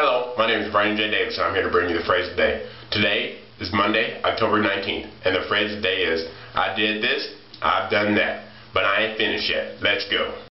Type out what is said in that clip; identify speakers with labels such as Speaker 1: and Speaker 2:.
Speaker 1: Hello, my name is Vernon Davis, and I'm here to bring you the phrase of the day. Today is Monday, October 19th, and the phrase of the day is, I did this, I've done that, but I ain't finished yet. Let's go.